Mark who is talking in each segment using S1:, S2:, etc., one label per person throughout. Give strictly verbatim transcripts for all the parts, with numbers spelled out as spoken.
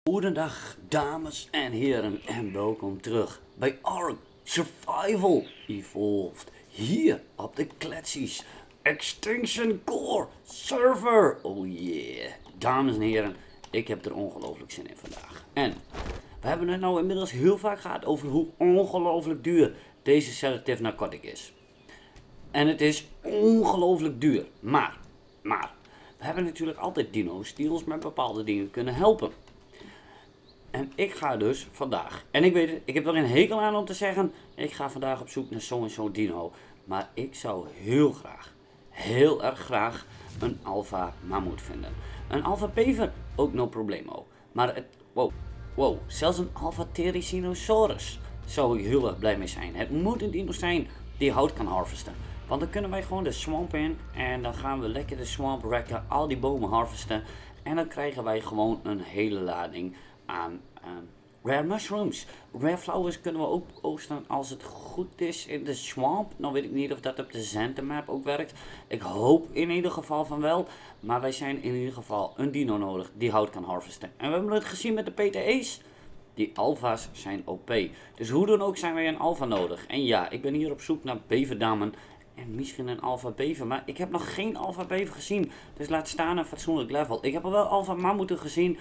S1: Goedendag dames en heren en welkom terug bij Ark Survival Evolved. Hier op de Kletsies Extinction Core server. Oh yeah. Dames en heren, ik heb er ongelooflijk zin in vandaag. En we hebben het nou inmiddels heel vaak gehad over hoe ongelooflijk duur deze sedative narcotic is. En het is ongelooflijk duur. Maar, maar, we hebben natuurlijk altijd dino's die ons met bepaalde dingen kunnen helpen. En ik ga dus vandaag, en ik weet het, ik heb er een hekel aan om te zeggen, ik ga vandaag op zoek naar zo'n zo'n dino. Maar ik zou heel graag, heel erg graag, een alpha mammoet vinden. Een alpha bever, ook no problemo. Maar het, wow, wow, zelfs een alpha therizinosaurus zou ik heel erg blij mee zijn. Het moet een dino zijn die hout kan harvesten. Want dan kunnen wij gewoon de swamp in en dan gaan we lekker de swamp wrecken, al die bomen harvesten. En dan krijgen wij gewoon een hele lading aan um, rare mushrooms. Rare flowers kunnen we ook oogsten als het goed is in de swamp. Nou weet ik niet of dat op de Zentemap ook werkt. Ik hoop in ieder geval van wel. Maar wij zijn in ieder geval een dino nodig die hout kan harvesten. En we hebben het gezien met de P T E's. Die alfa's zijn O P. Dus hoe dan ook zijn wij een alfa nodig. En ja, ik ben hier op zoek naar beverdammen. En misschien een alpha bever. Maar ik heb nog geen alpha bever gezien. Dus laat staan een fatsoenlijk level. Ik heb al wel alpha mammoeten gezien.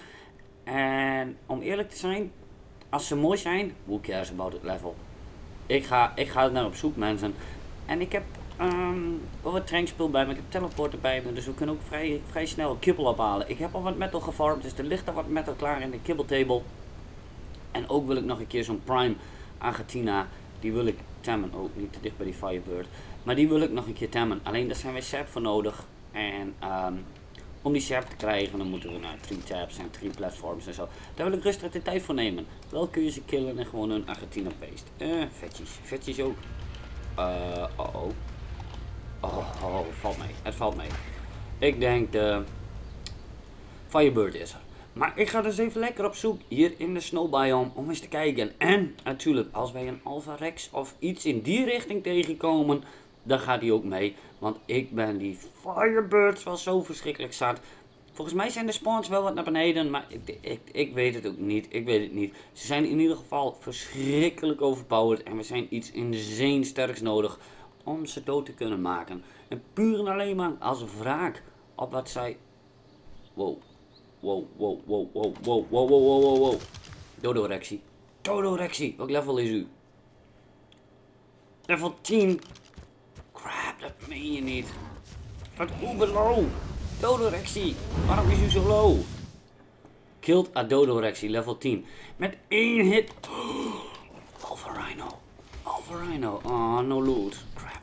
S1: En om eerlijk te zijn, als ze mooi zijn, who cares about it level. Ik ga, ik ga er naar op zoek, mensen. En ik heb um, wel wat trainspul bij me, ik heb teleporter bij me, dus we kunnen ook vrij, vrij snel kibbel ophalen. Ik heb al wat metal gefarmd, dus er ligt al wat metal klaar in de kibbeltable. En ook wil ik nog een keer zo'n prime Agatina, die wil ik temmen, ook niet te dicht bij die Firebird. Maar die wil ik nog een keer temmen, alleen daar zijn wij sap voor nodig. En um, om die sap te krijgen, dan moeten we naar drie tabs en drie platforms en zo. Daar wil ik rustig de tijd voor nemen. Wel kun je ze killen en gewoon een Argentina paste. Eh, vetjes. Vetjes ook. Uh, oh oh. Oh, oh, het valt mee. Het valt mee. Ik denk de Firebird is er. Maar ik ga dus even lekker op zoek hier in de snow biome om eens te kijken. En natuurlijk, als wij een Alpha Rex of iets in die richting tegenkomen, dan gaat hij ook mee. Want ik ben die Firebirds wel zo verschrikkelijk zat. Volgens mij zijn de spawns wel wat naar beneden, maar ik, ik, ik weet het ook niet. Ik weet het niet. Ze zijn in ieder geval verschrikkelijk overpowered. En we zijn iets insane sterks nodig om ze dood te kunnen maken. En puur en alleen maar als wraak op wat zij... Wow. Wow, wow, wow, wow, wow, wow, wow, wow, wow, wow. Dodorexie. Dodorexie. Welk level is u? Level tien. Crap, dat meen je niet. Wat uber low. Dodorexie. Waarom is u zo low? Killed a Dodorexie, level tien. Met één hit. Oh, Alpha Rhino. Alpha Rhino. Oh, no loot. Crap.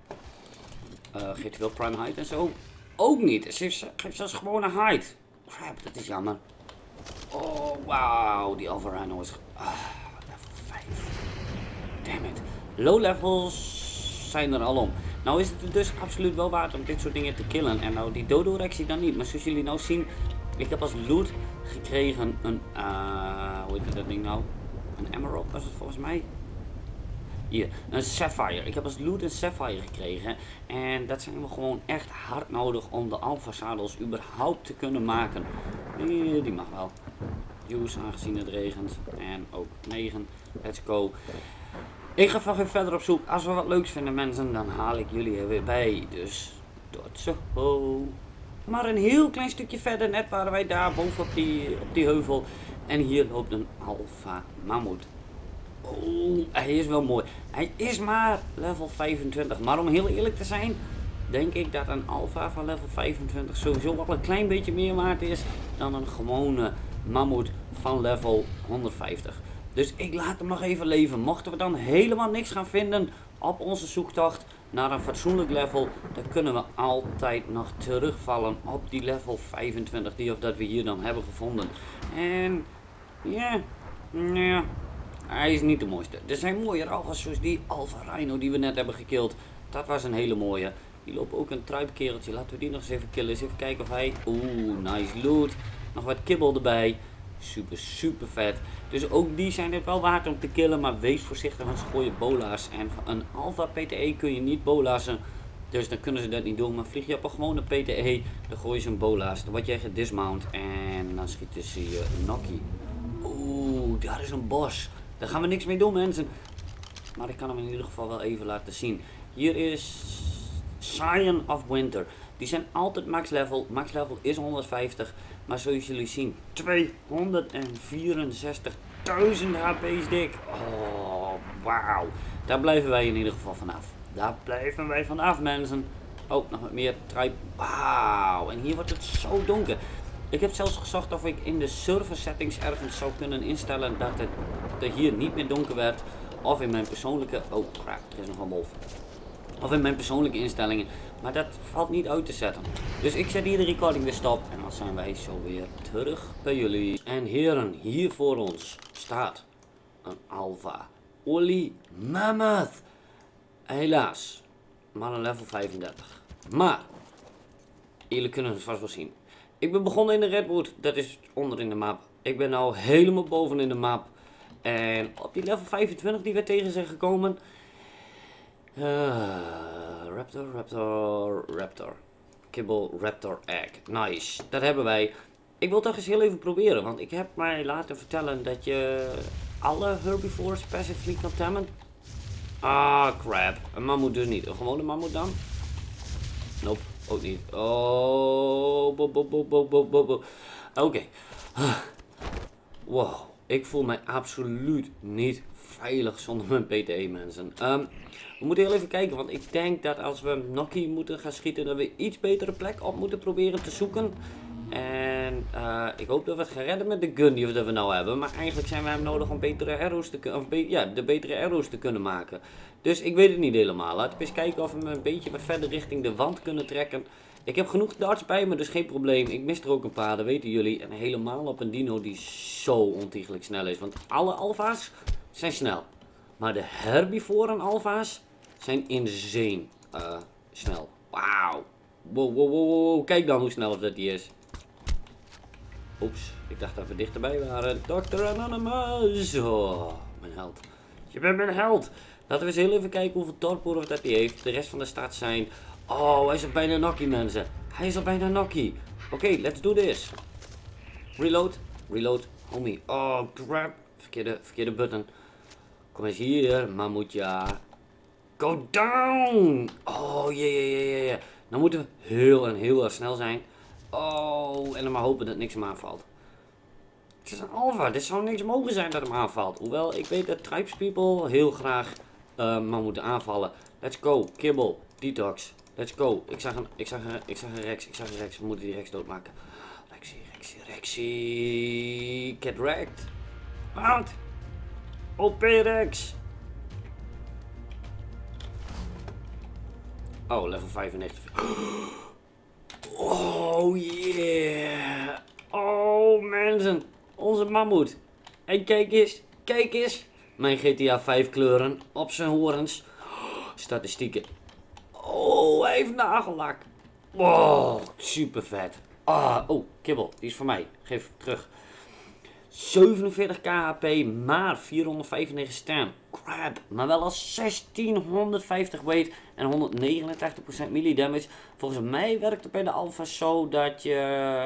S1: Uh, geeft hij wel prime height en zo? Ook niet. Ze geeft zelfs gewoon een height. Crap, dat is jammer. Oh, wauw. Die Alpha Rhino is... Ah, level vijf. Damn it. Low levels zijn er al om. Nou is het dus absoluut wel waard om dit soort dingen te killen. En nou, die Dodorexie dan niet. Maar zoals jullie nou zien, ik heb als loot gekregen een... Uh, hoe heet dat ding nou? Een Emerald was het volgens mij. Hier, een Sapphire. Ik heb als loot een Sapphire gekregen. En dat zijn we gewoon echt hard nodig om de Alpha zadels überhaupt te kunnen maken. Die, die mag wel. Use aangezien het regent. En ook negen. Let's go. Ik ga van weer verder op zoek. Als we wat leuks vinden mensen, dan haal ik jullie er weer bij. Dus tot zo. Maar een heel klein stukje verder, net waren wij daar boven op die, op die heuvel. En hier loopt een Alpha mammoet. Oh, hij is wel mooi. Hij is maar level vijfentwintig. Maar om heel eerlijk te zijn, denk ik dat een alpha van level vijfentwintig sowieso wel een klein beetje meer waard is dan een gewone mammoet van level honderdvijftig. Dus ik laat hem nog even leven. Mochten we dan helemaal niks gaan vinden op onze zoektocht naar een fatsoenlijk level, dan kunnen we altijd nog terugvallen op die level vijfentwintig die of dat we hier dan hebben gevonden. En ja, ja. Hij is niet de mooiste. Er zijn mooie alfa's zoals die Alpha Rhino die we net hebben gekild. Dat was een hele mooie. Die loopt ook een truipkereltje. Laten we die nog eens even killen. Eens even kijken of hij... Oeh, nice loot. Nog wat kibbel erbij. Super, super vet. Dus ook die zijn het wel waard om te killen. Maar wees voorzichtig, want ze gooien bola's. En een Alpha P T E kun je niet bolassen. Dus dan kunnen ze dat niet doen. Maar vlieg je op een gewone P T E, dan gooi je ze een bola's. Dan word jij gedismount en dan schieten ze je nokkie. daar is een bos. Daar gaan we niks mee doen, mensen. Maar ik kan hem in ieder geval wel even laten zien. Hier is Scion of Winter. Die zijn altijd max level. Max level is honderdvijftig. Maar zoals jullie zien, tweehonderdvierenzestigduizend H P's dik. Oh, wauw. Daar blijven wij in ieder geval vanaf. Daar blijven wij vanaf, mensen. Oh, nog wat meer tribe. Wauw. En hier wordt het zo donker. Ik heb zelfs gezocht of ik in de server settings ergens zou kunnen instellen dat het er hier niet meer donker werd. Of in mijn persoonlijke... Oh crap, er is nog een wolf. Of in mijn persoonlijke instellingen. Maar dat valt niet uit te zetten. Dus ik zet hier de recording weer stop. En dan zijn wij zo weer terug bij jullie. En heren, hier voor ons staat een Alpha Woolly Mammoth. Helaas, maar een level vijfendertig. Maar, jullie kunnen het vast wel zien. Ik ben begonnen in de Redwood, dat is onder in de map. Ik ben nou helemaal boven in de map. En op die level vijfentwintig die we tegen zijn gekomen. Uh, raptor, Raptor, Raptor. Kibble, Raptor, Egg. Nice, dat hebben wij. Ik wil toch eens heel even proberen, want ik heb mij laten vertellen dat je alle herbivores passively kan temmen. Ah, crap. Een mammoet dus niet. Een gewone mammoet dan? Nope, ook niet. Oh, bo, bo, bo, bo, bo, bo. Oké. Okay. Wow, ik voel mij absoluut niet veilig zonder mijn P T E, mensen. Um, we moeten heel even kijken, want ik denk dat als we Nokkie moeten gaan schieten, dat we iets betere plek op moeten proberen te zoeken. En uh, ik hoop dat we het gaan redden met de gun die we, dat we nou hebben. Maar eigenlijk zijn we hem nodig om betere arrows te kunnen, of be ja, de betere arrows te kunnen maken. Dus ik weet het niet helemaal. Laten we eens kijken of we hem een beetje wat verder richting de wand kunnen trekken. Ik heb genoeg darts bij me, dus geen probleem. Ik mis er ook een paar, dat weten jullie. En helemaal op een dino die zo ontiegelijk snel is. Want alle alfa's zijn snel. Maar de herbivoren alfa's zijn insane uh, snel. Wauw. Wow, wow, wow, wow. Kijk dan hoe snel dat die is. Oeps, ik dacht dat we dichterbij waren. dokter Anonymous. Oh, mijn held. Je bent mijn held. Laten we eens heel even kijken hoeveel torpor dat hij heeft. De rest van de stad zijn... Oh, hij is al bijna Nokkie, mensen. Hij is al bijna Nokkie. Oké, okay, let's do this. Reload. Reload. Homie. Oh, crap. Verkeerde, verkeerde button. Kom eens hier, mammoetja. Go down. Oh, jee, jee, jee, jee. Dan moeten we heel en heel erg snel zijn. Oh, en dan maar hopen dat niks hem aanvalt. Het is een alpha, dit zou niks mogen zijn dat hem aanvalt. Hoewel, ik weet dat tribes people heel graag uh, maar moeten aanvallen. Let's go, Kibble, Detox. Let's go. Ik zag een, ik zag een, ik zag een Rex, ik zag een Rex. We moeten die Rex doodmaken. Rexy, Rexy, Rexy. Get wrecked. Out. O P Rex. Oh, level vijfennegentig. Oh yeah. Oh mensen. Onze mammoet. En kijk eens. Kijk eens. Mijn G T A vijf kleuren op zijn horens. Statistieken. Oh, hij heeft nagellak. Wow, super vet. Ah, oh, Kibble, die is voor mij. Geef terug. zevenenveertig k H P, maar vierhonderdvijfennegentig stam. Crap, maar wel als zestienhonderdvijftig weight en honderdnegenentachtig procent melee damage. Volgens mij werkt het bij de alpha zo dat je...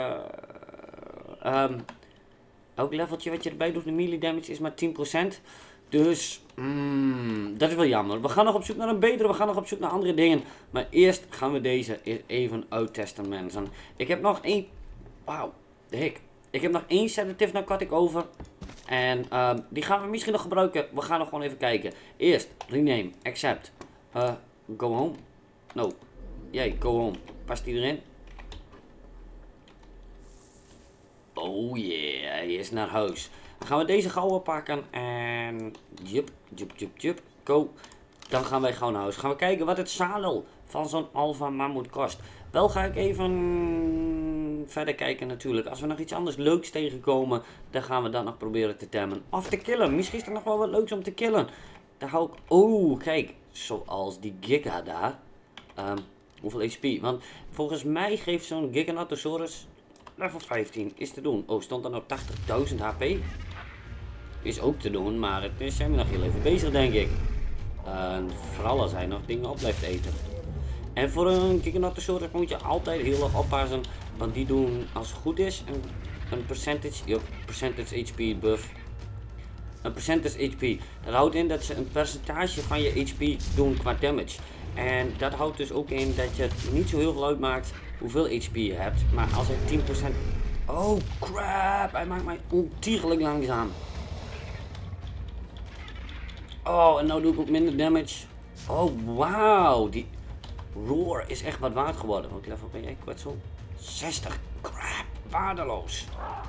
S1: Um, elk leveltje wat je erbij doet, de melee damage is maar tien procent. Dus, mm, dat is wel jammer. We gaan nog op zoek naar een betere, we gaan nog op zoek naar andere dingen. Maar eerst gaan we deze even uittesten, mensen. Ik heb nog één... Wauw, de hik. Ik heb nog één sedative narcotic over. En uh, die gaan we misschien nog gebruiken. We gaan nog gewoon even kijken. Eerst, rename, accept. Uh, go home. No. Jij, go home. Past die erin? Oh yeah, hij is naar huis. Dan gaan we deze gauw pakken en... Jup, jup, jup, jup. Go. Dan gaan wij gauw naar huis. Gaan we kijken wat het zadel van zo'n alpha mammoet kost. Wel ga ik even verder kijken natuurlijk. Als we nog iets anders leuks tegenkomen, dan gaan we dat nog proberen te temmen. Of te killen. Misschien is er nog wel wat leuks om te killen. Daar hou ik... Oh, kijk. Zoals die Giga daar. Um, hoeveel H P? Want volgens mij geeft zo'n Giganotosaurus level vijftien. Is te doen. Oh, stond er nou tachtigduizend H P? Is ook te doen, maar het is, zijn we nog heel even bezig, denk ik. Uh, vooral als hij nog dingen op blijft eten. En voor een Giganotosaurus moet je altijd heel erg oppassen, want die doen, als het goed is, een, een percentage, yep, percentage H P buff. Een percentage H P. Dat houdt in dat ze een percentage van je H P doen qua damage. En dat houdt dus ook in dat je het niet zo heel veel uitmaakt hoeveel H P je hebt. Maar als hij tien procent... Oh crap, hij maakt mij ontiegelijk langzaam. Oh, en nou doe ik ook minder damage. Oh, wauw. Die roar is echt wat waard geworden. Welk level ben jij, kwetsel? zestig. Crap, waardeloos.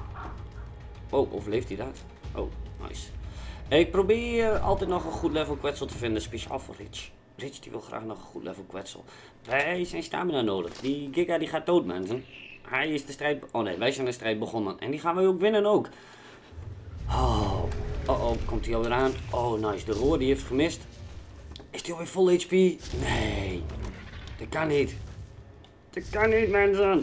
S1: Oh, overleeft hij dat? Oh, nice. Ik probeer altijd nog een goed level kwetsel te vinden, speciaal voor Rich. Rich die wil graag nog een goed level kwetsel. Wij zijn stamina nodig. Die Giga die gaat dood, mensen. Hij is de strijd... Oh nee, wij zijn de strijd begonnen. En die gaan wij ook winnen ook. Oh, oh, oh, komt hij alweer aan? Oh, nice. De roer die heeft gemist. Is die alweer vol H P? Nee. Dat kan niet. Dat kan niet, mensen.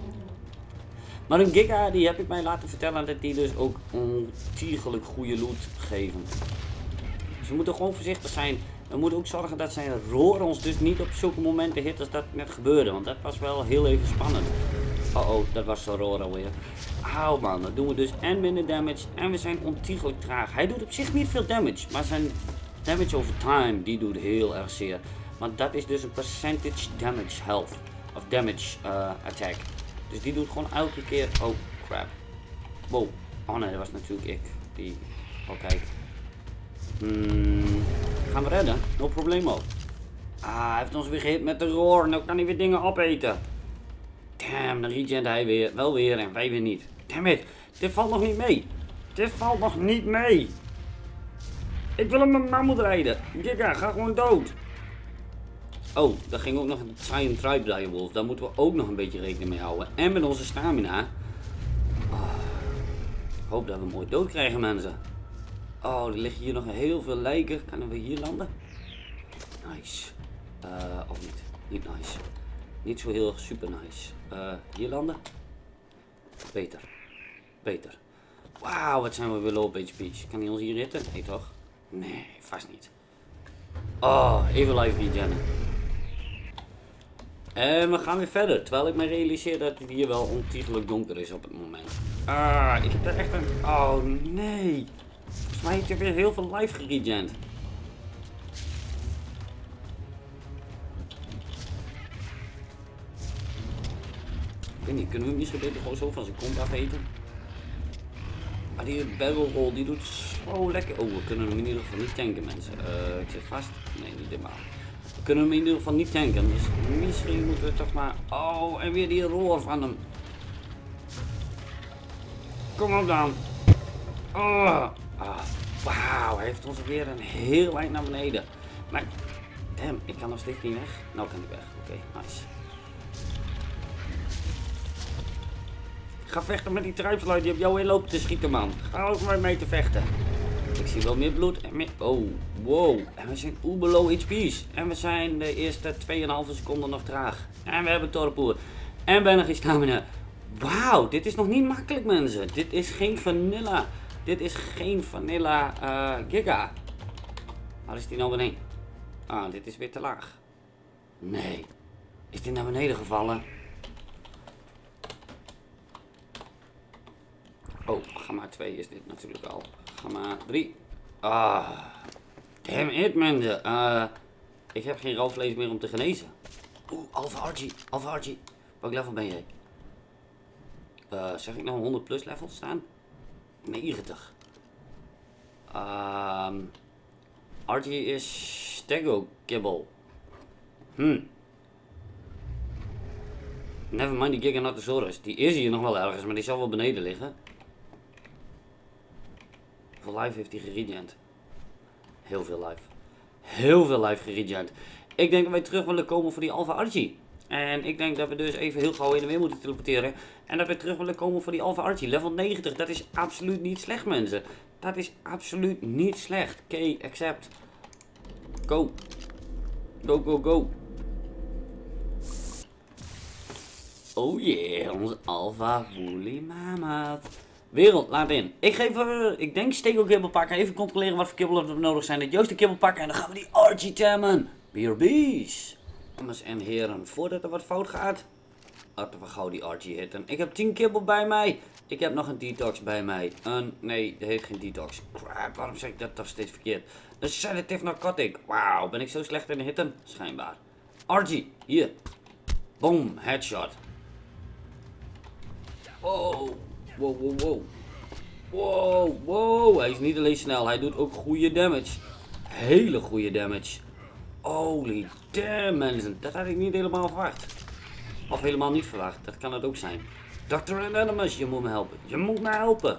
S1: Maar een Giga, die heb ik mij laten vertellen dat die dus ook ontiegelijk goede loot geven. Dus we moeten gewoon voorzichtig zijn. We moeten ook zorgen dat zijn roer ons dus niet op zulke momenten hit als dat net gebeurde. Want dat was wel heel even spannend. Oh oh, dat was zo roer alweer. Auw man, dat doen we dus en minder damage en we zijn ontiegelijk traag. Hij doet op zich niet veel damage, maar zijn damage over time, die doet heel erg zeer. Want dat is dus een percentage damage health. Of damage uh, attack. Dus die doet gewoon elke keer... Oh crap. Wow. Oh nee, dat was natuurlijk ik. Die... Oh kijk. Hmm. Gaan we redden? No problemo. Ah, hij heeft ons weer gehit met de roar. Nou kan hij weer dingen opeten. Damn, dan regent hij weer. Wel weer en wij weer niet. Damn it. Dit valt nog niet mee. Dit valt nog niet mee. Ik wil hem met mammoet rijden. Giga, ga gewoon dood. Oh, daar ging ook nog een Cyan Tribe Direwolf. Daar moeten we ook nog een beetje rekening mee houden. En met onze stamina. Oh, ik hoop dat we hem ooit dood krijgen, mensen. Oh, er liggen hier nog heel veel lijken. Kunnen we hier landen? Nice. Uh, of niet. Niet nice. Niet zo heel super nice. Uh, hier landen? Beter. Beter. Wauw, wat zijn we weer low op H P's. Kan hij ons hier hitten? Nee toch? Nee, vast niet. Oh, even live regenen. En we gaan weer verder. Terwijl ik me realiseer dat het hier wel ontiegelijk donker is op het moment. Ah, ik heb er echt een... Oh nee. Volgens mij heeft hij weer heel veel live geregend. Ik weet niet, kunnen we hem misschien beter gewoon zo van zijn kont afeten? Maar die barrel roll die doet zo lekker. Oh, we kunnen hem in ieder geval niet tanken, mensen. Uh, ik zit vast. Nee, niet helemaal. We kunnen hem in ieder geval niet tanken. Dus misschien moeten we toch maar... Oh, en weer die roer van hem. Kom op dan. Oh. Ah, wauw, hij heeft ons weer een heel eind naar beneden. Maar, damn, ik kan nog steeds niet weg. Nou kan ik weg. Oké, okay, nice. Ga vechten met die truipsluit die op jou heen loopt te schieten, man. Ga ook maar mee te vechten. Ik zie wel meer bloed en meer... Oh, wow. En we zijn uber low H P's. En we zijn de eerste twee komma vijf seconden nog traag. En we hebben torpoer. En bijna geen stamina. Wauw, dit is nog niet makkelijk, mensen. Dit is geen vanilla. Dit is geen vanilla uh, Giga. Waar is die nou beneden? Ah, dit is weer te laag. Nee. Is die naar beneden gevallen? Oh, gamma twee is dit natuurlijk al. Gamma drie. Ah. Damn it, mensen. Uh, ik heb geen rauw vlees meer om te genezen. Oeh, Alpha Archie. Alpha Archie. Welk level ben jij? Uh, zeg ik nou een honderd plus level staan? negentig. Um, Archie is Stego Kibble. Hmm. Nevermind die Giganotosaurus. Die is hier nog wel ergens, maar die zal wel beneden liggen. Hoeveel life heeft hij geregend? Heel veel life. Heel veel life geregend. Ik denk dat wij terug willen komen voor die Alpha Archie. En ik denk dat we dus even heel gauw in de weer moeten teleporteren. En dat we terug willen komen voor die Alpha Archie. Level negentig, dat is absoluut niet slecht, mensen. Dat is absoluut niet slecht. Oké, accept. Go. Go, go, go. Oh yeah, onze Alpha Woolly Mammoth. Wereld, laat in. Ik geef er, ik denk Stego kibbel pakken. Even controleren wat voor kibbel er nodig zijn. Het juiste kibbel pakken en dan gaan we die Archie temmen. B R B's. Dames en heren, voordat er wat fout gaat, laten we gauw die Archie hitten. Ik heb tien kibbel bij mij. Ik heb nog een detox bij mij. Een, nee, dat heet geen detox. Crap, waarom zeg ik dat toch steeds verkeerd? Een sedative narcotic. Wauw, ben ik zo slecht in hitten? Schijnbaar. Archie, hier. Boom, headshot. Wow, wow, wow, wow. Wow, wow. Hij is niet alleen snel, hij doet ook goede damage. Hele goede damage. Holy damn, mensen. Dat had ik niet helemaal verwacht. Of helemaal niet verwacht, dat kan het ook zijn. dokter Anonymous, je moet me helpen. Je moet me helpen.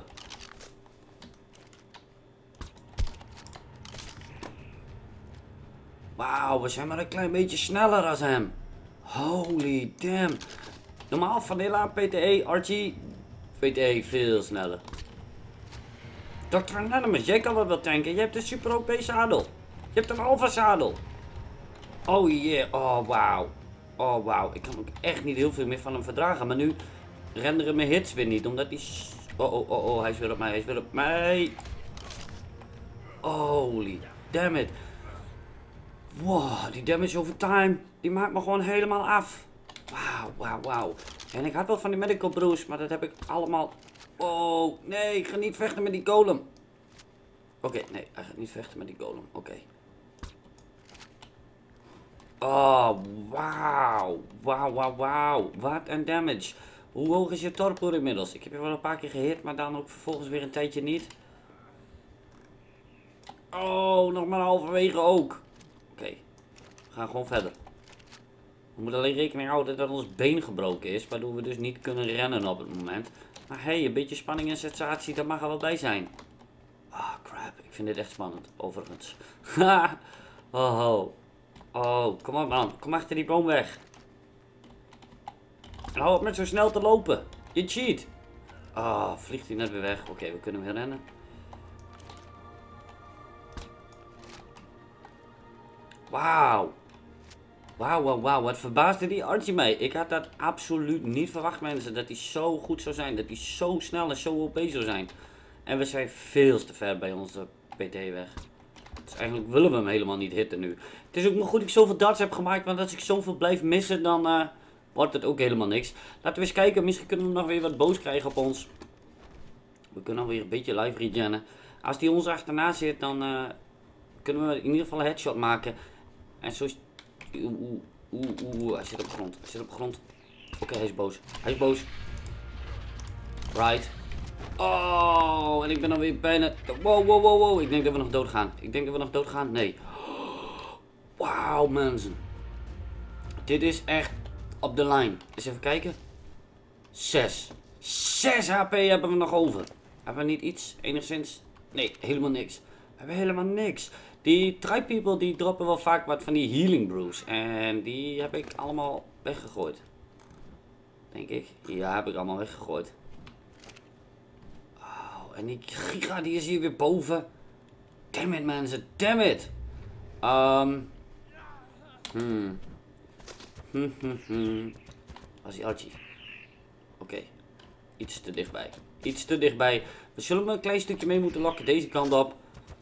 S1: Wauw, we zijn maar een klein beetje sneller als hem. Holy damn. Normaal Vanilla, P T E, Archie. P T E veel sneller. dokter Anonymous, jij kan wel wat tanken. Je hebt een super O P zadel. Je hebt een alpha zadel. Oh yeah, oh wauw. Oh wauw, ik kan ook echt niet heel veel meer van hem verdragen. Maar nu renderen mijn hits weer niet, omdat hij... Oh, oh, oh, oh, hij is weer op mij, hij is weer op mij. Holy damn it. Wow, die damage over time, die maakt me gewoon helemaal af. Wauw, wauw, wauw. En ik had wel van die medical brews, maar dat heb ik allemaal... Oh, nee, ik ga niet vechten met die golem. Oké, okay, nee, hij gaat niet vechten met die golem, oké. Okay. Oh, wauw. Wauw, wauw, wauw. Wat een damage. Hoe hoog is je torpor inmiddels? Ik heb je wel een paar keer gehit, maar dan ook vervolgens weer een tijdje niet. Oh, nog maar halverwege ook. Oké, okay. We gaan gewoon verder. We moeten alleen rekening houden dat ons been gebroken is, waardoor we dus niet kunnen rennen op het moment. Maar hey, een beetje spanning en sensatie, dat mag er wel bij zijn. Ah, oh, crap. Ik vind dit echt spannend, overigens. Ha! oh, oh. Oh, kom op man. Kom achter die boom weg. En hou op met zo snel te lopen. Je cheat. Ah, oh, vliegt hij net weer weg. Oké, okay, we kunnen weer rennen. Wauw. Wauw, wauw, wauw. Wat verbaasde die Archie mij. Ik had dat absoluut niet verwacht, mensen. Dat hij zo goed zou zijn. Dat hij zo snel en zo O P zou zijn. En we zijn veel te ver bij onze P T weg. Dus eigenlijk willen we hem helemaal niet hitten nu. Het is ook maar goed dat ik zoveel darts heb gemaakt. Want als ik zoveel blijf missen, dan uh, wordt het ook helemaal niks. Laten we eens kijken. Misschien kunnen we nog weer wat boos krijgen op ons. We kunnen alweer een beetje live regennen. Als die ons achterna zit, dan uh, kunnen we in ieder geval een headshot maken. En zo is... Oeh, oeh, oeh, oeh. Hij zit op de grond. Hij zit op de grond. Oké, okay, hij is boos. Hij is boos. Right. Oh, en ik ben alweer bijna... Wow, wow, wow, wow. Ik denk dat we nog doodgaan. Ik denk dat we nog doodgaan. Nee. Wauw, mensen. Dit is echt op de lijn. Eens even kijken. Zes. Zes H P hebben we nog over. Hebben we niet iets? Enigszins? Nee, helemaal niks. We hebben helemaal niks. Die tribe people die droppen wel vaak wat van die healing brews. En die heb ik allemaal weggegooid. Denk ik. Ja, heb ik allemaal weggegooid. En die giga die is hier weer boven. Damn it mensen, damn it. Um. Hmm. Hmm, hmm, hmm. Was die Archie? Oké. Okay. Iets te dichtbij. Iets te dichtbij. We zullen hem een klein stukje mee moeten lokken deze kant op.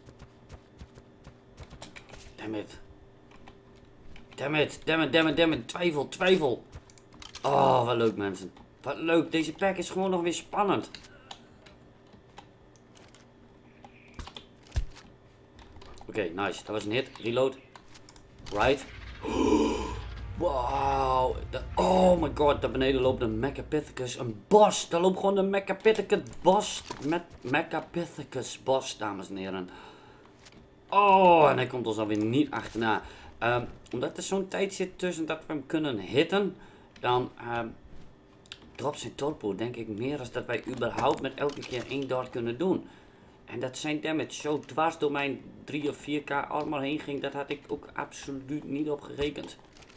S1: Damn it. Damn it, damn it, damn it, damn it. Twijfel, twijfel. Oh, wat leuk mensen. Wat leuk. Deze pack is gewoon nog weer spannend. Oké, okay, nice. Dat was een hit. Reload. Right. Wow. Oh my god. Daar beneden loopt een Mechapithecus. Een bos. Daar loopt gewoon een Mechapithecus bos. Met Mechapithecus bos, dames en heren. Oh, en hij komt ons alweer niet achterna. Um, omdat er zo'n tijd zit tussen dat we hem kunnen hitten. Dan um, dropt zijn torpo denk ik meer als dat wij überhaupt met elke keer één dart kunnen doen. En dat zijn damage zo dwars door mijn drie of vier k armor heen ging, dat had ik ook absoluut niet op gerekend.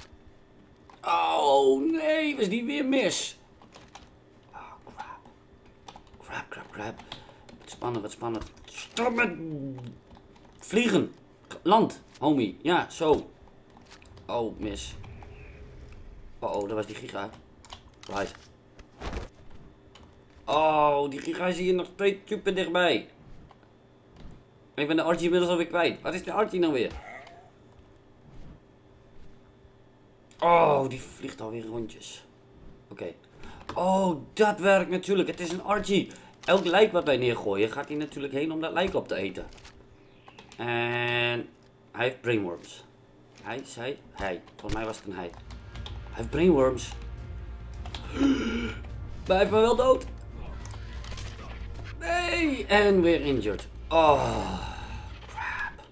S1: Oh nee, was die weer mis. Oh crap. Crap, crap, crap. Wat spannend, wat spannend. Stop met vliegen. Land, homie. Ja, zo. Oh, mis. Oh, oh, dat was die giga. Right. Oh, die giga is hier nog steeds super dichtbij. Ik ben de Archie inmiddels alweer kwijt. Wat is de Archie nou weer? Oh, die vliegt alweer rondjes. Oké. Okay. Oh, dat werkt natuurlijk. Het is een Archie. Elk lijk wat wij neergooien gaat hij natuurlijk heen om dat lijk op te eten. En hij heeft brainworms. Hij, zij, hij. Volgens mij was het een hij. Hij heeft brainworms. Maar hij heeft me wel dood. Nee, en weer injured. Oh, crap.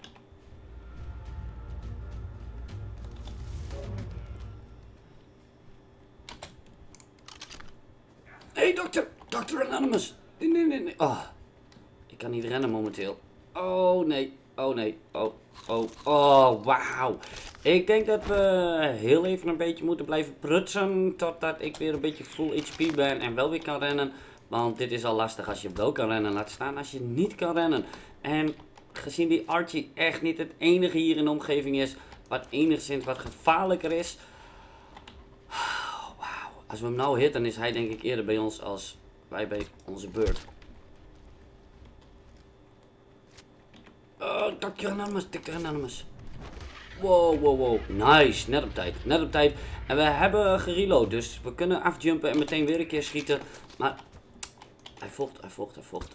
S1: Hé, hey, dokter. dokter Anonymous. Nee, nee, nee, nee. Oh, ik kan niet rennen momenteel. Oh, nee. Oh, nee. Oh, oh, oh, wauw. Ik denk dat we heel even een beetje moeten blijven prutsen totdat ik weer een beetje full H P ben en wel weer kan rennen. Want dit is al lastig als je wel kan rennen, laat staan als je niet kan rennen. En gezien die Archie echt niet het enige hier in de omgeving is wat enigszins wat gevaarlijker is. Oh, wauw. Als we hem nou hitten is hij denk ik eerder bij ons als wij bij onze beurt. Oh, dokter Anonymous, dokter Anonymous. Wow, wow, wow. Nice. Net op tijd. Net op tijd. En we hebben gereload, dus we kunnen afjumpen en meteen weer een keer schieten. Maar hij volgt, hij volgt, hij volgt.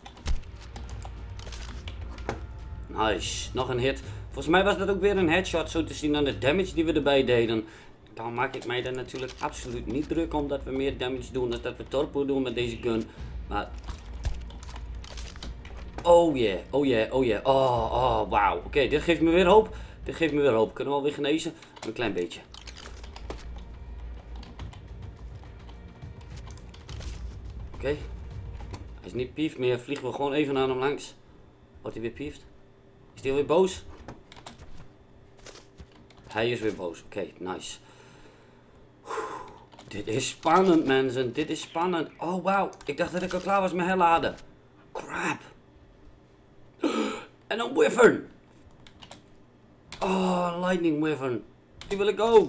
S1: Nice. Nog een hit. Volgens mij was dat ook weer een headshot, zo te zien aan de damage die we erbij deden. Dan maak ik mij er natuurlijk absoluut niet druk om dat we meer damage doen dan dat we torpo doen met deze gun. Maar... Oh yeah, oh yeah, oh yeah. Oh, oh, wauw. Oké, okay, dit geeft me weer hoop. Dit geeft me weer hoop. Kunnen we alweer genezen? Een klein beetje. Oké. Okay. Hij is niet pief meer. Vliegen we gewoon even aan hem langs. Wordt hij weer pieft? Is hij alweer boos? Hij is weer boos. Oké, okay, nice. Oeh, dit is spannend, mensen. Dit is spannend. Oh, wauw. Ik dacht dat ik al klaar was met herladen. Crap. En een wyvern. Oh, lightning wyvern. Die wil ik ook.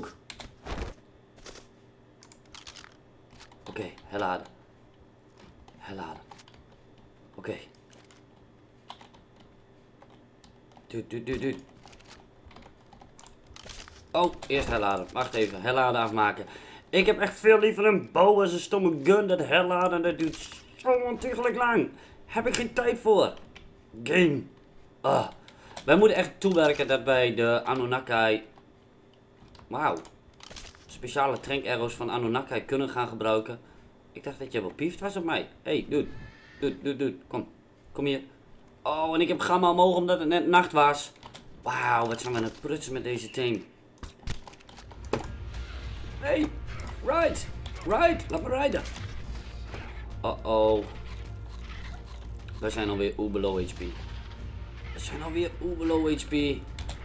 S1: Oké, okay, herladen. Herladen. Oké. Okay. Dude, dude, dude, dude. Oh, eerst herladen. Wacht even, herladen afmaken. Ik heb echt veel liever een bow als een stomme gun. Dat herladen, dat duurt zo ontiegelijk lang. Heb ik geen tijd voor. Game. Ah. Wij moeten echt toewerken dat wij de Anunnaki... Wauw. Speciale trank arrows van Anunnaki kunnen gaan gebruiken. Ik dacht dat je wel pieft was op mij. Hey, dude. Dude, dude, dude. Kom. Kom hier. Oh, en ik heb gamma omhoog omdat het net nacht was. Wauw, wat zijn we aan het prutsen met deze team. Hey. Right. Right. Laat me rijden. Uh-oh. We zijn alweer oeh below H P. We zijn alweer oeh below H P. Oké.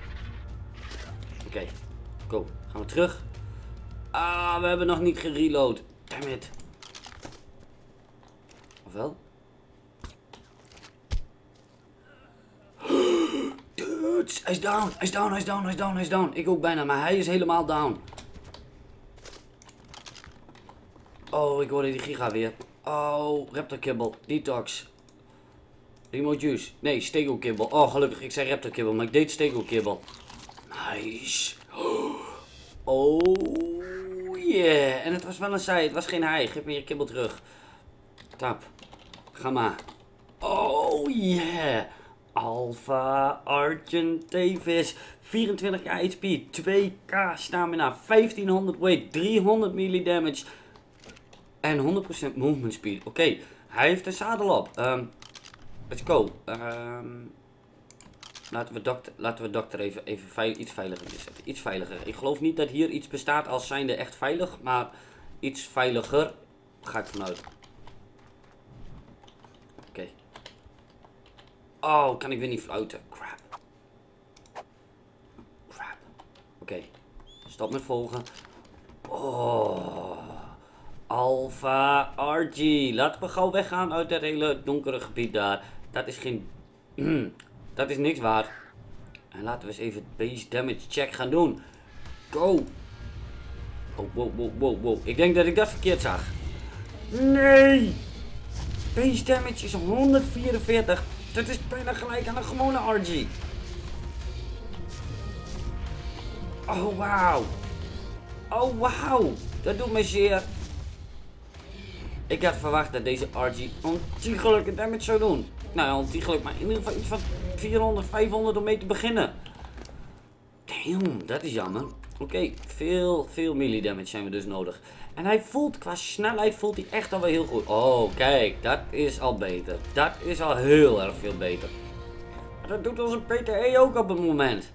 S1: Okay. Go. Gaan we terug. Ah, we hebben nog niet gereload. Damn it. Of wel? Dude, hij is down. Hij is down, hij is down, hij is down, hij is down. Ik ook bijna, maar hij is helemaal down. Oh, ik hoorde die giga weer. Oh, Raptor Kibble. Detox. Remote Juice. Nee, Stego Kibble. Oh, gelukkig. Ik zei Raptor Kibble, maar ik deed Stego Kibble. Nice. Oh, yeah. En het was wel een zij. Het was geen hij. Geef me je kibbel terug. Tap. Ga maar. Oh, yeah. Alpha Argent Davis. vierentwintig k H P. twee k stamina. vijftienhonderd weight. driehonderd melee damage. En honderd procent movement speed. Oké. Okay. Hij heeft een zadel op. Um, let's go. Um, laten we dokter, laten we dokter even, even veil, iets veiliger neerzetten. Iets veiliger. Ik geloof niet dat hier iets bestaat als zijnde echt veilig. Maar iets veiliger ga ik vanuit. Oké. Okay. Oh, kan ik weer niet fluiten. Crap. Crap. Oké. Okay. Stop met volgen. Oh. Alpha R G. Laten we gauw weggaan uit dat hele donkere gebied daar. Dat is geen... dat is niks waard. En laten we eens even base damage check gaan doen. Go. Oh, wow, wow, wow, wow. Ik denk dat ik dat verkeerd zag. Nee. Base damage is honderdvierenveertig. Dat is bijna gelijk aan een gewone R G. Oh, wauw. Oh, wauw. Dat doet me zeer. Ik had verwacht dat deze R G ontiegelijke damage zou doen. Nou ja, ontiegelijk, maar in ieder geval iets van vierhonderd, vijfhonderd om mee te beginnen. Damn, dat is jammer. Oké, okay, veel, veel melee damage zijn we dus nodig. En hij voelt, qua snelheid voelt hij echt alweer heel goed. Oh, kijk, dat is al beter. Dat is al heel erg veel beter. Maar dat doet onze P T E ook op het moment.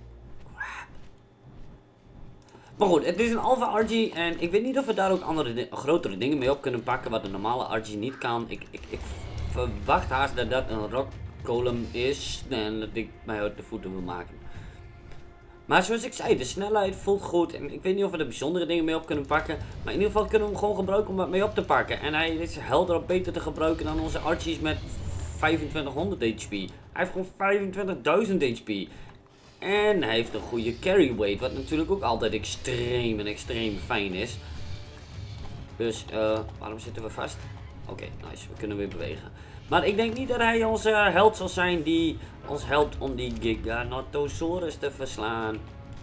S1: Maar goed, het is een Alpha R G en ik weet niet of we daar ook andere, di grotere dingen mee op kunnen pakken wat de normale R G niet kan. Ik, ik, ik verwacht haast dat dat een rock column is en dat ik mij uit de voeten wil maken. Maar zoals ik zei, de snelheid voelt goed en ik weet niet of we er bijzondere dingen mee op kunnen pakken. Maar in ieder geval kunnen we hem gewoon gebruiken om wat mee op te pakken. En hij is helder op beter te gebruiken dan onze R G's met vijfentwintighonderd H P. Hij heeft gewoon vijfentwintigduizend H P. En hij heeft een goede carry weight, wat natuurlijk ook altijd extreem en extreem fijn is. Dus, uh, waarom zitten we vast? Oké, okay, nice, we kunnen weer bewegen. Maar ik denk niet dat hij onze held zal zijn die ons helpt om die Giganotosaurus te verslaan.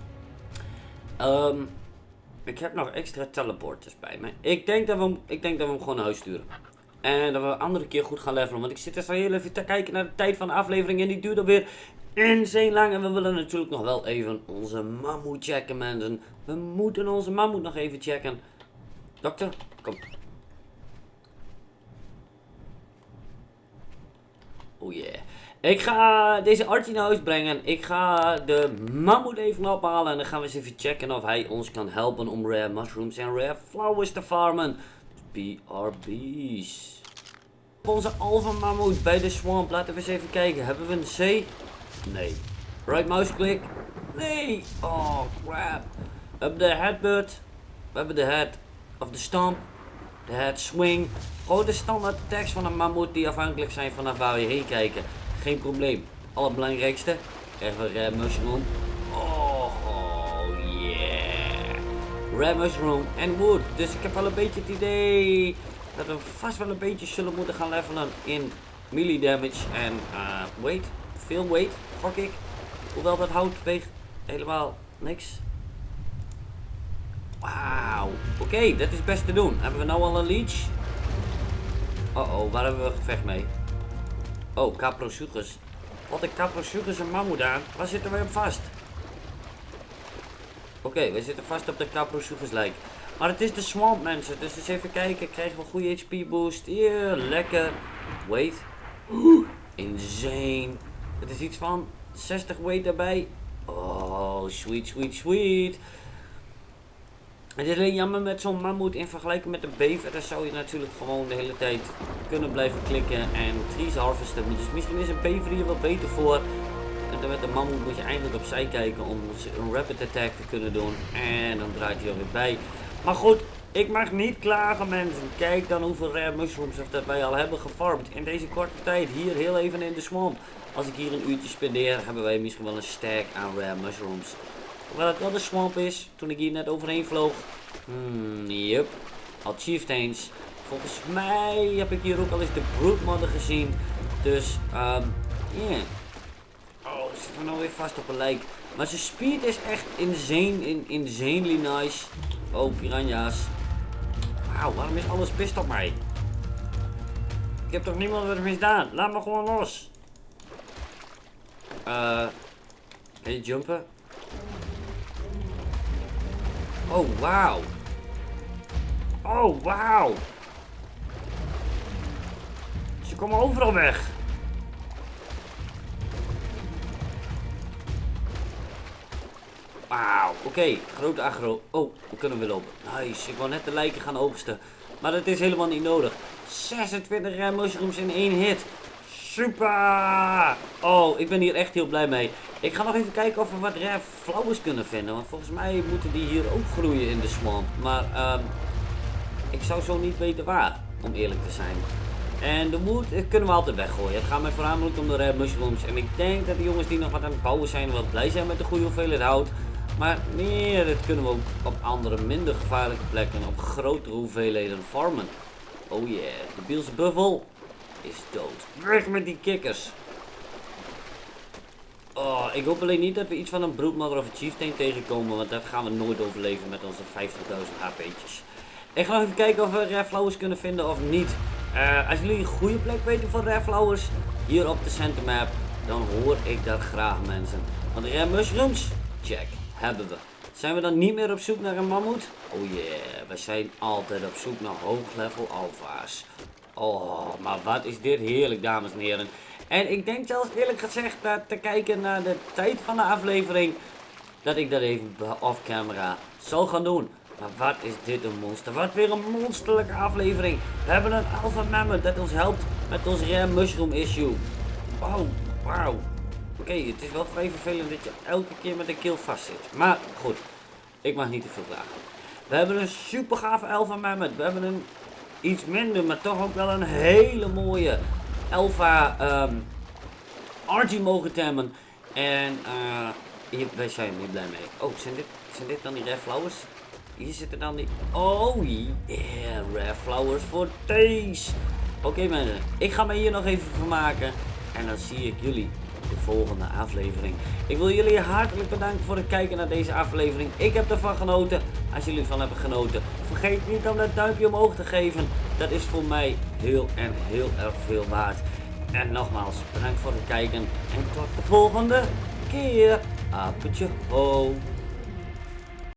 S1: Um, ik heb nog extra teleporters bij me. Ik denk dat we hem, ik denk dat we hem gewoon naar huis sturen. En dat we een andere keer goed gaan levelen. Want ik zit er zo heel even te kijken naar de tijd van de aflevering en die duurt alweer insane lang. En we willen natuurlijk nog wel even onze mammoet checken, mensen. We moeten onze mammoet nog even checken. Dokter, kom. Oh yeah. Ik ga deze R G naar huis brengen. Ik ga de mammoet even ophalen. En dan gaan we eens even checken of hij ons kan helpen om rare mushrooms en rare flowers te farmen. B R B's. Onze alpha mammoet bij de swamp. Laten we eens even kijken. Hebben we een C? Nee. Right mouse click? Nee. Oh crap. We hebben de headbutt. We hebben de head of de stomp. De head swing. Gewoon de standaard attacks van een mammoet die afhankelijk zijn vanaf waar we heen kijken. Geen probleem. Allerbelangrijkste. Even rare mushroom. Oh, oh yeah. Rare mushroom en wood. Dus ik heb wel een beetje het idee dat we vast wel een beetje zullen moeten gaan levelen in melee damage en uh, weight. Veel weight, gok ik. Hoewel dat hout weegt helemaal niks. Wauw. Oké, okay, dat is best te doen. Hebben we nou al een leech? Oh oh, waar hebben we gevecht mee? Oh, Caprosuchus. Wat een Caprosuchus een mammoet aan. Waar zitten wij op vast? Oké, okay, wij zitten vast op de Caprosuchus lijk. Maar het is de swamp, mensen. Dus eens even kijken. Krijgen we een goede H P boost. Hier, lekker. Wait. Insane. Het is iets van zestig weight daarbij. Oh, sweet, sweet, sweet. Het is alleen jammer met zo'n mammoet in vergelijking met de bever. Daar zou je natuurlijk gewoon de hele tijd kunnen blijven klikken en trees harvesten. Dus misschien is een bever hier wel beter voor. En met de mammoet moet je eindelijk opzij kijken om een rapid attack te kunnen doen. En dan draait hij alweer bij. Maar goed, ik mag niet klagen, mensen. Kijk dan hoeveel rare mushrooms of dat wij al hebben gefarmd in deze korte tijd. Hier heel even in de swamp. Als ik hier een uurtje spendeer, hebben wij misschien wel een stack aan rare mushrooms. Hoewel het wel de swamp is, toen ik hier net overheen vloog. Hmm, yep. Al chieftains. Volgens mij heb ik hier ook al eens de broodmodder gezien. Dus, um, yeah. Oh, ik zit er nou weer vast op een lijk. Maar zijn speed is echt insane, in, insanely nice. Oh, piranha's. Wauw, waarom is alles pist op mij? Ik heb toch niemand wat misdaan? Laat me gewoon los. Eh, uh, kan je jumpen? Oh, wauw. Oh, wauw. Ze komen overal weg. Wauw, oké. Okay. Grote agro. Oh, we kunnen weer lopen. Nice. Ik wou net de lijken gaan oogsten. Maar dat is helemaal niet nodig. zesentwintig rare mushrooms in één hit. Super! Oh, ik ben hier echt heel blij mee. Ik ga nog even kijken of we wat rare flowers kunnen vinden. Want volgens mij moeten die hier ook groeien in de swamp. Maar um, ik zou zo niet weten waar, om eerlijk te zijn. En de wood kunnen we altijd weggooien. Het gaat mij voornamelijk om de rare mushrooms. En ik denk dat de jongens die nog wat aan het bouwen zijn wel blij zijn met de goede hoeveelheid hout. Maar meer, dat kunnen we ook op andere minder gevaarlijke plekken op grotere hoeveelheden farmen. Oh yeah, de Bielse buffel is dood. Weg met die kikkers. Oh, ik hoop alleen niet dat we iets van een broodmother of een chieftain tegenkomen, want dat gaan we nooit overleven met onze vijftigduizend H P'tjes. Ik ga nog even kijken of we rare flowers kunnen vinden of niet. Uh, als jullie een goede plek weten voor rare flowers hier op de center map, dan hoor ik dat graag, mensen. Want rare mushrooms, check, hebben we. Zijn we dan niet meer op zoek naar een mammoet? Oh yeah, we zijn altijd op zoek naar hoog level alfa's. Oh, maar wat is dit heerlijk, dames en heren. En ik denk zelfs eerlijk gezegd dat te kijken naar de tijd van de aflevering, dat ik dat even off camera zal gaan doen. Maar wat is dit een monster? Wat weer een monsterlijke aflevering. We hebben een alpha mammoth dat ons helpt met ons rare mushroom issue. Oh, wauw. Oké, okay, het is wel vrij vervelend dat je elke keer met een kill vast zit. Maar goed, ik mag niet te veel klagen. We hebben een super gave alpha mammoth. We hebben een iets minder, maar toch ook wel een hele mooie alpha um, Archie mogen temmen. En uh, hier, wij zijn er niet blij mee. Oh, zijn dit, zijn dit dan die rare flowers? Hier zitten dan die... Oh yeah, rare flowers voor deze. Oké okay, mensen, ik ga me hier nog even vermaken. En dan zie ik jullie de volgende aflevering. Ik wil jullie hartelijk bedanken voor het kijken naar deze aflevering. Ik heb ervan genoten. Als jullie ervan hebben genoten, vergeet niet om dat duimpje omhoog te geven. Dat is voor mij heel en heel erg veel waard. En nogmaals, bedankt voor het kijken. En tot de volgende keer. Apentje ho.